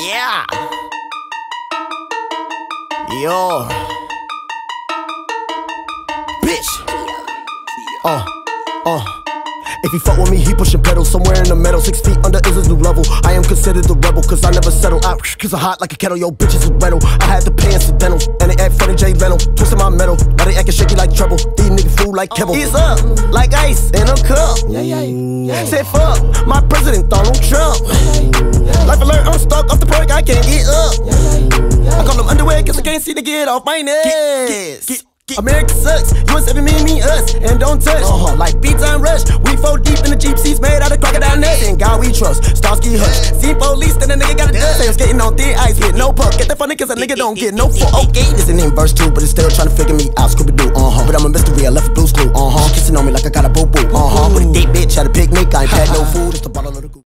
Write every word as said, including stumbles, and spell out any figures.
Yeah. Yo. Bitch. Uh, uh. If he fuck with me, he pushing pedals somewhere in the middle. Six feet under is his new level. I am considered the rebel, cause I never settle out. Cause I'm hot like a kettle, yo, bitches is rental. I had to pay incidental, and they act funny, Jay Leno. Twisting my metal, now they acting shaky like treble. These niggas fool like Kebble. He's up, like ice in a cup. Yeah, yeah, yeah. Said fuck, my president, Donald Trump. Life alert, I'm stuck off the perk, I can't get up. I call them underwear, cause I can't see to get off my neck. Get, get, get. America sucks, U S seven, me, me, us, and don't touch. Uh-huh. Like B-Time Rush, we four deep in the Jeep seats made out of crocodile nuts. And God we trust, Starsky Hutch. Seen police, then a nigga got a dust. Say I'm skating on thin ice with no puck. Get that funny cause a nigga don't get no fuck. Okay, this ain't in verse two, but it's still trying to figure me out. Scooby-Doo, uh-huh. But I'm a mystery, I left a blue screw, uh-huh. Kissing on me like I got a boo-boo, uh-huh. With a deep bitch, had to pick me, I ain't had no food, it's the bottle of the